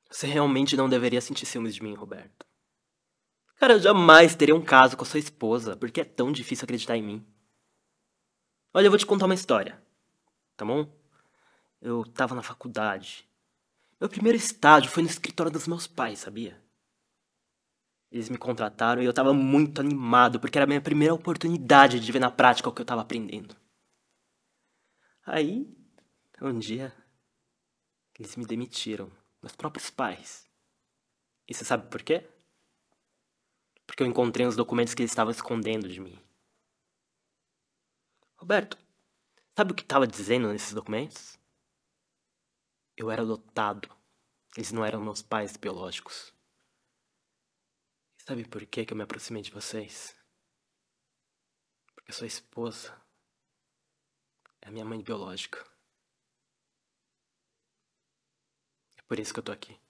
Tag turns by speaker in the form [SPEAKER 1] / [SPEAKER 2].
[SPEAKER 1] Você realmente não deveria sentir ciúmes de mim, Roberto. Cara, eu jamais teria um caso com a sua esposa, porque é tão difícil acreditar em mim. Olha, eu vou te contar uma história, tá bom? Eu tava na faculdade. Meu primeiro estágio foi no escritório dos meus pais, sabia? Eles me contrataram e eu tava muito animado, porque era a minha primeira oportunidade de ver na prática o que eu tava aprendendo. Aí, um dia, eles me demitiram, meus próprios pais. E você sabe por quê? Porque eu encontrei os documentos que eles estavam escondendo de mim. Roberto, sabe o que estava dizendo nesses documentos? Eu era adotado. Eles não eram meus pais biológicos. E sabe por que eu me aproximei de vocês? Porque sua esposa é a minha mãe biológica. É por isso que eu tô aqui.